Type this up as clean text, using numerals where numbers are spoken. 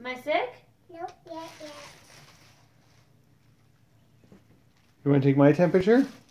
Am I sick? Nope, yet. You want to take my temperature?